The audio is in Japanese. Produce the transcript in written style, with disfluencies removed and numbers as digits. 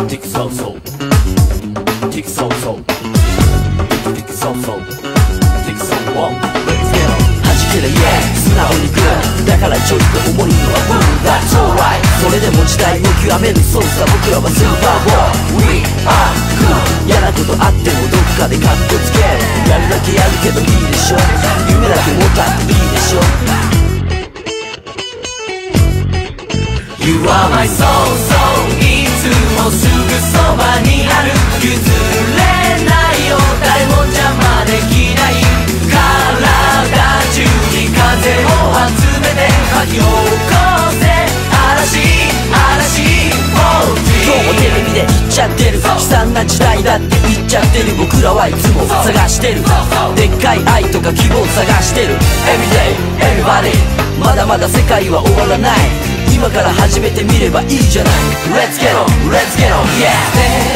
Tick so so Tick so so Tick so so Tick so one Let's get on 弾ける yeah 素直にグーだからちょいと重いのはブー That's alright それでも時代を極めるそうさ僕らはスーパーボーイ We are good 嫌なことあってもどっかでカッコつけるやるだけやるけどいいでしょ夢だけ持ったっていいでしょ You are my soul, soul いつもすぐそばにある譲れないよ誰も邪魔できない体中に風を集めて巻き起こせ嵐今日もテレビで言っちゃってる悲惨な時代だって言っちゃってる僕らはいつも探してるでっかい愛とか希望探してる Everyday, everybody まだまだ世界は終わらない今から始めてみればいいじゃない Let's get on, let's get on, yeah